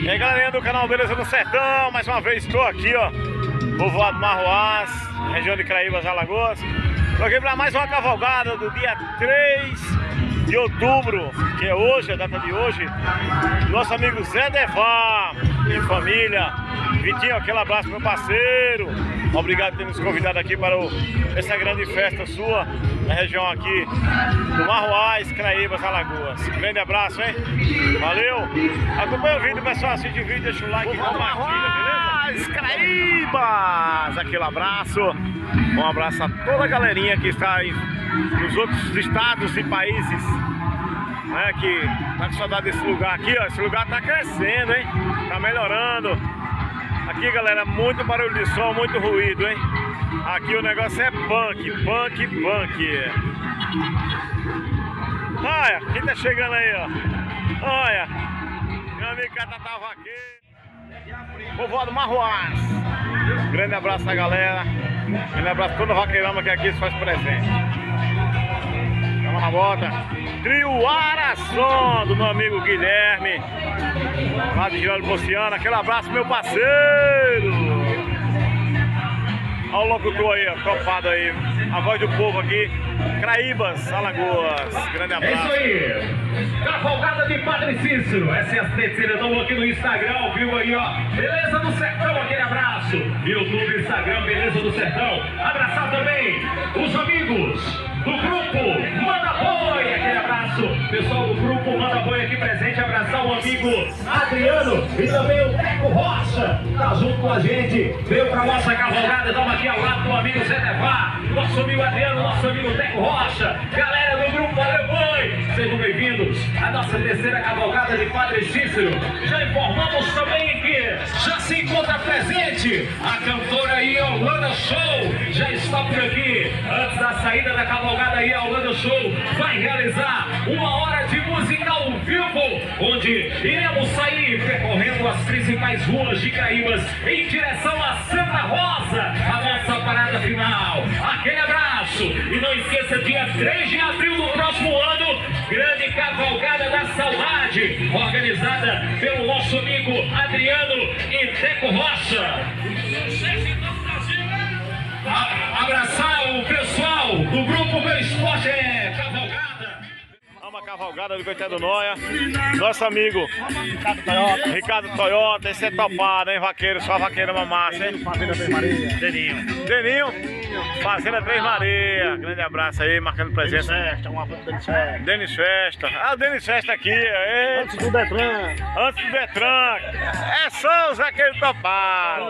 E aí, galerinha do canal Beleza do Sertão, mais uma vez estou aqui, ó, povoado Marroás, região de Craíbas, Alagoas. Estou aqui para mais uma cavalgada do dia 3 de outubro, que é hoje, a data de hoje. Nosso amigo Zé Devar e família. Vitinho, aquele abraço, meu parceiro. Obrigado por ter nos convidado aqui para essa grande festa sua, na região aqui do Marroás, Craíbas, Alagoas. Grande abraço, hein? Valeu! Acompanha o vídeo, pessoal, assiste o vídeo, deixa o like e compartilha, beleza? Craíbas! Aquele abraço. Um abraço a toda a galerinha que está aí nos outros estados e países, né, que tá com saudade desse lugar aqui, ó. Esse lugar tá crescendo, hein? Tá melhorando. Aqui, galera, muito barulho de som, muito ruído, hein? Aqui o negócio é punk. Olha, quem tá chegando aí, ó? Olha, meu amigo Catatá Vaqueiro, povoado Marroás. Grande abraço à galera. Grande abraço a toda a vaqueirama que aqui se faz presente. Vamos na bota. Trio Araçom, do meu amigo Guilherme, lá de Giraldo Ponciano. Aquele abraço, meu parceiro. Olha o locutor aí, ó, topado aí. A voz do povo aqui, Craíbas, Alagoas. Grande abraço. É isso aí. Cavalgada de Padre Cícero. Essa é a terceira. Estamos aqui no Instagram, viu aí, ó. Beleza do Sertão, aquele abraço. YouTube, Instagram, Beleza do Sertão. Abraçar também os amigos do grupo Manda Boi, aquele abraço. Pessoal do grupo Manda Boi aqui presente. Abraçar o amigo Adriano e também o Teco Rocha. Tá junto com a gente. Veio pra nossa cavalgada. Estamos aqui ao lado do amigo Zé Devar, nosso amigo Adriano, nosso amigo Teco Rocha. Galera do grupo Manda Boi, sejam bem-vindos à nossa terceira cavalgada de Padre Cícero. Já informamos também que já se encontra presente a cantora aí, Holanda Show. Já está por aqui. Antes da saída da cavalgada aí, a Holanda Show vai realizar uma hora de música ao vivo, onde iremos sair percorrendo as principais ruas de Craíbas em direção a Santa Rosa, a nossa parada final. Aquele abraço. E não esqueça, dia 3 de abril do próximo ano, grande cavalgada da saudade, organizada pelo nosso amigo Adriano e Teco Rocha. Abraçar o pessoal do grupo Meu Esporte é Cavalgada. Uma cavalgada do Coitado Noia. Nosso amigo Ricardo Toyota. Esse é topado, hein, vaqueiro? Só vaqueira massa, hein? Fazenda Três Maria. Deninho, Fazenda Três Maria. Grande abraço aí, marcando presença. Festa, um abraço do Denis Festa. Denis Festa. Ah, o Denis Festa aqui. Aí. Antes do Detran. Antes do Detran. É só os vaqueiros topados.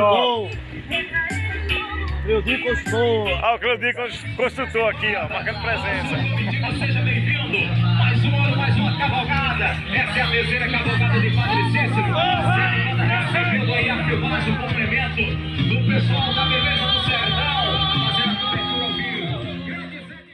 Claudinho Construtor. Olha o Claudinho Construtor aqui, ó, marcando presença. Seja bem-vindo. Mais um ano, mais uma cavalgada. Essa é a terceira cavalgada de Padre Cícero. Recebendo aí a filmagem, o complemento do pessoal da Beleza do Sertão, fazendo a cobertura ao vivo.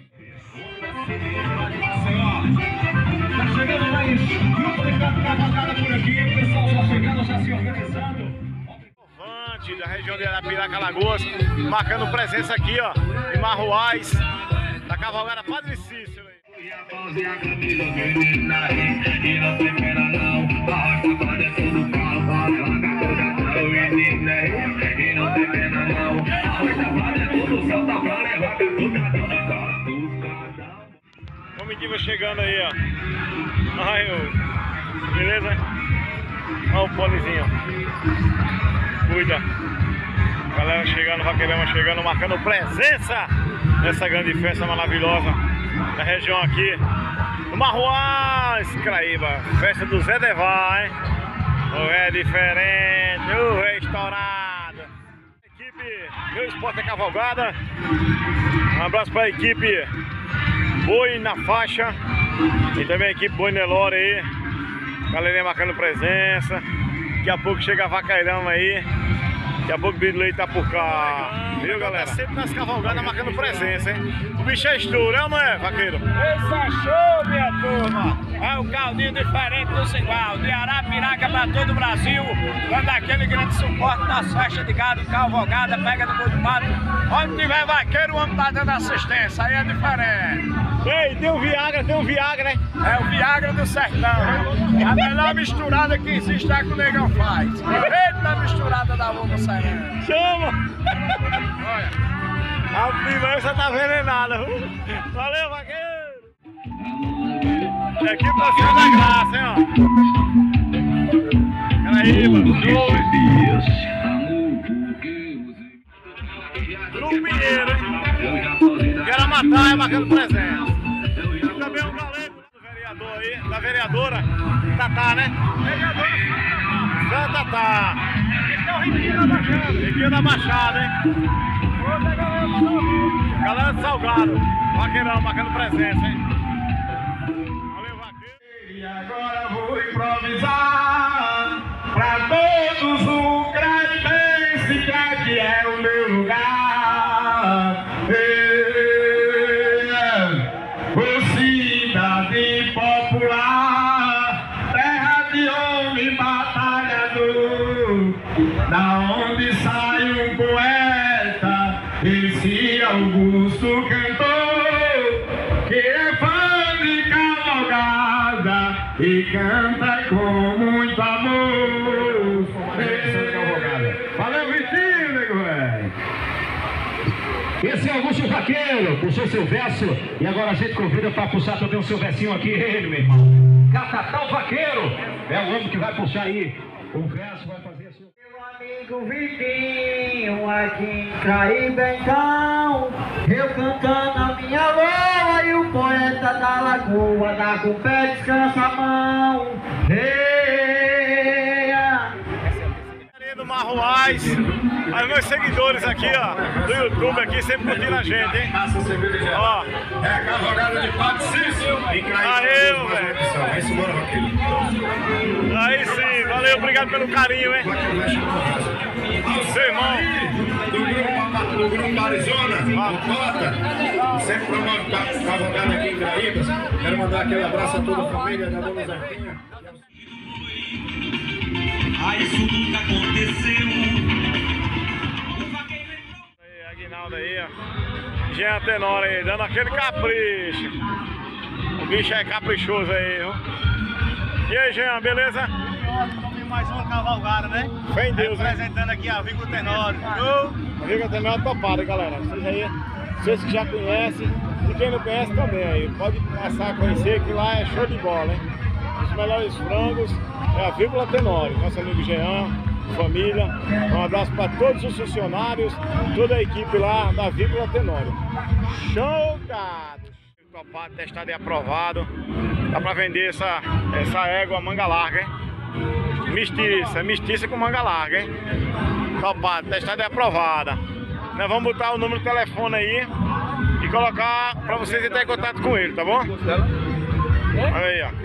Tá chegando mais grupo de cavalgada por aqui. O pessoal já chegando, já se organizando. Da região de Arapiraca, Alagoas, marcando presença aqui, ó, em Marroás, da cavalgada Padre Cícero. Comitiva chegando aí, ó. Ai, beleza? Olha o ponezinho. Cuida. Galera chegando, vaqueirama chegando, marcando presença nessa grande festa maravilhosa da região aqui do Marroás, Craíba. Festa do Zé Devar, hein? O é diferente, o é estourado. Equipe Meu Esporte é Cavalgada. Um abraço para a equipe Boi na Faixa e também a equipe Boi Nelore aí. Galerinha marcando presença. Daqui a pouco chega a vaqueirama aí. Daqui a pouco o Bido Leite tá por cá. Viu, galera? Sempre nas cavalgadas marcando presença, hein? O bicho é estouro, não é, vaqueiro? Esse é show, minha turma. É um caldinho diferente do igual, de Arapiraca para todo o Brasil, dando aquele grande suporte nas festas de gado, cavalgada, pega do boi do mato. Onde tiver vaqueiro, o homem tá dando assistência, aí é diferente. Ei, tem um Viagra, né? É o Viagra do sertão. A melhor misturada que existe é que o negão faz. Eita misturada da boca serena. Chama! A pimenta tá envenenada, viu? Valeu, vaqueiro! E aqui pra cima da graça, hein, ó. Caraíba, Grupo Pinheiro, hein? Quero matar, é marcando presença. E também um galego do vereador aí, da vereadora Tatá, né? Vereadora Tatá. Esse é o Riquinho da Baixada, hein? Galera de Salgado, vaqueirão, marcando presença, hein? Valeu, vaqueiro. E agora vou improvisar pra todos o Craibrense, que aqui é o meu lugar. Ô cidade popular, terra de homem batalhador, da onde sai um poeta, esse Augusto cantor, que é fã de cavalgada e canta com muito amor. Valeu, Vitinho, nego velho. Esse é Augusto Vaqueiro, puxou seu verso e agora a gente convida para puxar também o seu versinho aqui, ele, meu irmão. Catatal Vaqueiro é o homem que vai puxar aí o verso, vai fazer a sua... Meu amigo Vitinho, aqui em Craíba então, eu cantando a minha loa e o poeta da lagoa dá com o pé, descansa a mão. Do Marroás, os meus seguidores aqui, ó, do YouTube aqui, sempre curtindo a gente, hein? Ó. É a cavalgada de Padre Cícero em Craíba. Valeu, velho. Aí sim, valeu, obrigado pelo carinho, hein? Seu irmão. Do grupo Arizona, Cota, sempre promove cavalgada aqui em Craíba. Quero mandar aquele abraço a toda a família da Dona Zarquinha. Ah, isso nunca aconteceu. Aí, Aguinaldo aí, ó. Jean Tenor aí, dando aquele capricho. O bicho é caprichoso aí, viu? E aí, Jean, beleza? Mais uma cavalgada, né? Fé em Deus, hein? Apresentando aqui a Vínculo Tenório. A Vínculo Tenório topada, galera. Vocês aí, vocês que já conhecem, e quem não conhece também aí, pode passar a conhecer que lá é show de bola, hein? Os melhores frangos é a Vínculo Tenório. Nosso amigo Jean, família. Um abraço para todos os funcionários, toda a equipe lá da Vínculo Tenório. Show, gado! Topado, testado e aprovado. Dá pra vender essa égua manga larga, hein? Mestiça com manga larga, hein? Topado, testada e aprovada. Nós vamos botar o número de telefone aí e colocar pra vocês entrarem em contato com ele, tá bom? Olha aí, ó.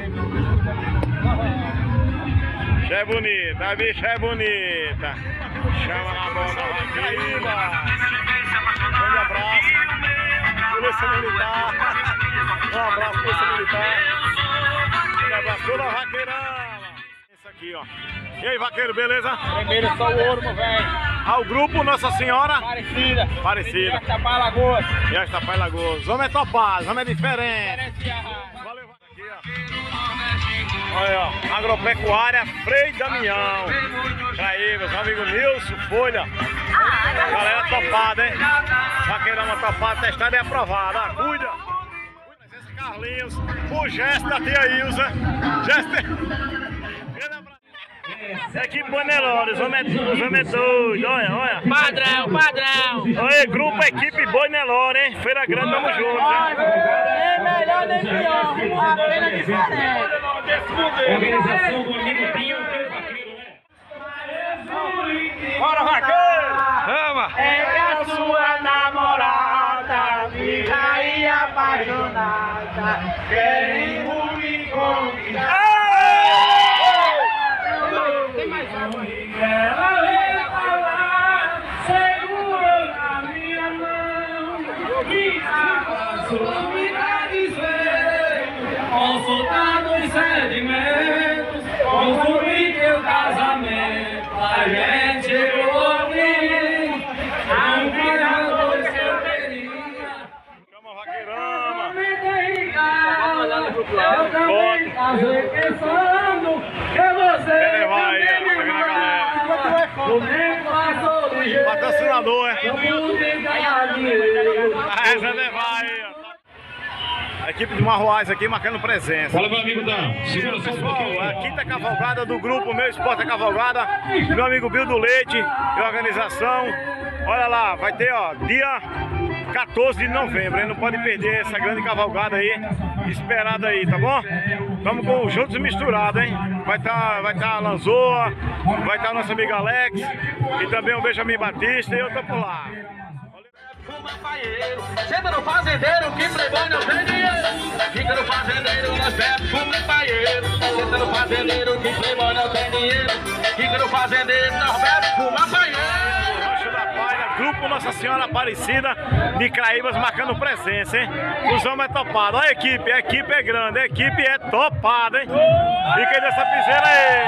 Bicha é bonita, a bicha é bonita. Chama na mão da vaqueira. Grande abraço. Polícia Militar. Um abraço, Polícia Militar. Um abraço toda a vaqueirama. Isso aqui, ó. E aí, vaqueiro, beleza? Primeiro só o ouro, meu velho. Ao grupo Nossa Senhora Parecida. Parecida. Esta para Lagoas. E esta Pai Lagoas. Homem é topado, homem é diferente. Valeu, aqui, ó. Olha, ó. Agropecuária Frei Damião. Craíba, meu amigo Nilson, Folha. Galera topada, hein? Vaqueirama topada, testada e aprovada. Ah, cuida. Esse Carlinhos, o gesto da tia Ilza. Gesto. Equipe Boinelores, os homens doidos, olha. Padrão. Oi, grupo Equipe Boinelores, hein? Feira Grande, tamo junto, hein? Nem melhor nem pior, apenas diferente. Organização do amigo Pinho. Bora, vaqueiro! Vamos! É que a sua namorada fica aí apaixonada, querendo me conquistar. Tem mais um. Ela veio falar, segurou na minha mão, me abraçou, me dá dizer, com soldados patrocinador, é? A resenha vai aí, ó. A equipe de Marroás aqui marcando presença. Fala, meu amigo Dan. Segura só um pouquinho. A quinta cavalgada do grupo Meu Esporte é Cavalgada. Meu amigo Bill do Leite e organização. Olha lá, vai ter, ó, dia 14 de novembro, hein? Não pode perder essa grande cavalgada aí, esperada aí, tá bom? Vamos com juntos e misturados, hein? Vai tá a Lanzoa, vai estar nosso amigo Alex e também o Benjamin Batista e eu tô por lá. Senta no fazendeiro, que playboy não tem dinheiro. Fica no fazendeiro, nós bebe fumo e paieiro. Senta no fazendeiro, que playboy não tem dinheiro. Fica no fazendeiro, nós bebe fumo e paieiro. Rancho da Palha, Grupo Nossa Senhora Aparecida de Craíbas marcando presença, hein? Os homens é topado. Olha a equipe é grande, a equipe é topada, hein? Fica aí dessa piseira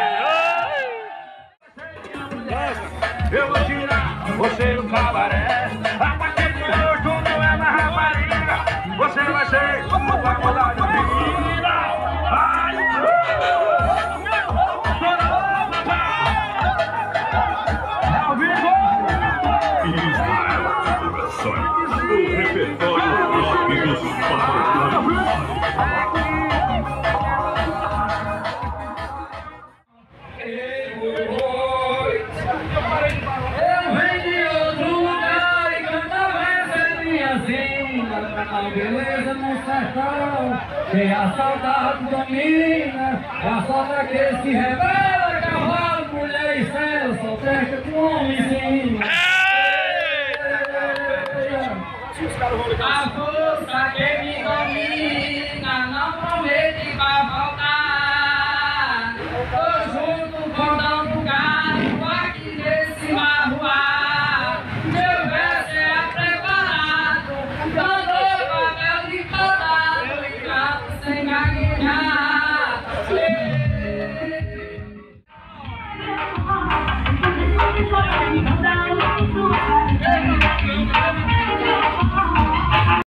aí. Eu vou tirar você no cabaré. A partir de hoje tu não é mais rapariga. Você vai ser uma faculdade de vida. Ai, ao vivo. O repertório rock dos patrões. A beleza no sertão, tem a saudade domina, é a saudade que se revela, cavalo, mulher e céu, só presta com homem sim. A força que me domina, não promete que vai voltar. Tô junto com o Dom do Gado, aqui nesse marroar. Meu verso é preparado, sem gaguejar.